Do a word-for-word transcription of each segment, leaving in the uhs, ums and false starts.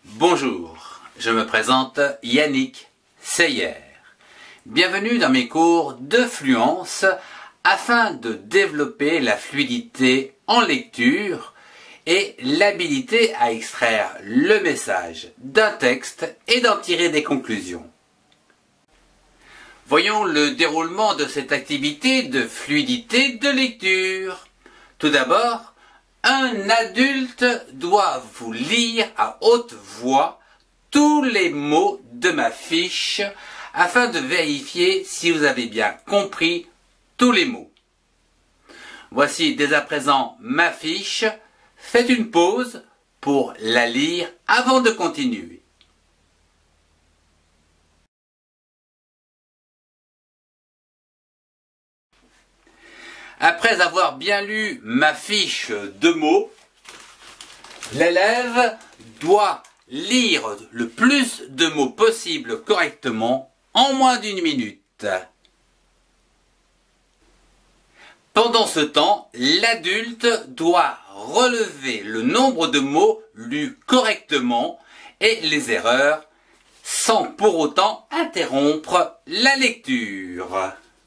Bonjour, je me présente Yannick Seyer. Bienvenue dans mes cours de fluence afin de développer la fluidité en lecture et l'habilité à extraire le message d'un texte et d'en tirer des conclusions. Voyons le déroulement de cette activité de fluidité de lecture. Tout d'abord, un adulte doit vous lire à haute voix tous les mots de ma fiche afin de vérifier si vous avez bien compris tous les mots. Voici dès à présent ma fiche. Faites une pause pour la lire avant de continuer. Après avoir bien lu ma fiche de mots, l'élève doit lire le plus de mots possible correctement en moins d'une minute. Pendant ce temps, l'adulte doit relever le nombre de mots lus correctement et les erreurs sans pour autant interrompre la lecture.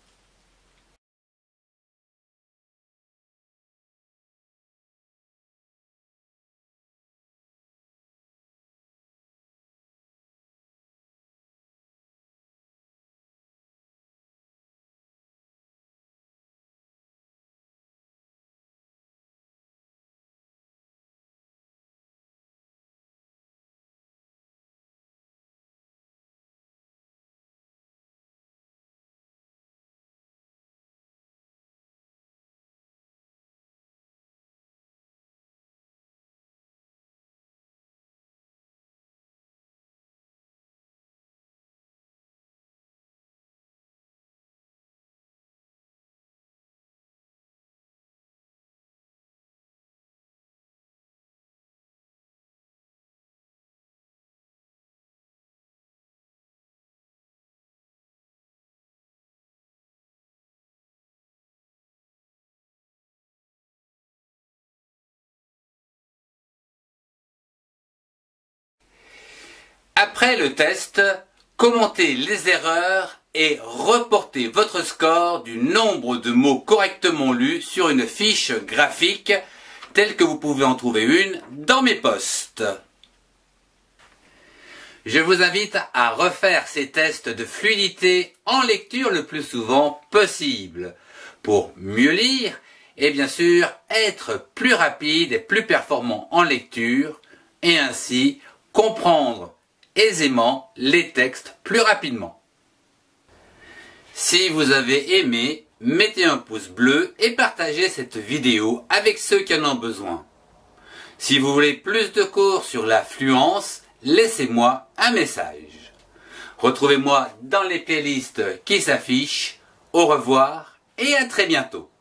Après le test, commentez les erreurs et reportez votre score du nombre de mots correctement lus sur une fiche graphique telle que vous pouvez en trouver une dans mes posts. Je vous invite à refaire ces tests de fluidité en lecture le plus souvent possible pour mieux lire et bien sûr être plus rapide et plus performant en lecture et ainsi comprendre aisément les textes plus rapidement. Si vous avez aimé, mettez un pouce bleu et partagez cette vidéo avec ceux qui en ont besoin. Si vous voulez plus de cours sur la fluence, laissez-moi un message. Retrouvez-moi dans les playlists qui s'affichent. Au revoir et à très bientôt.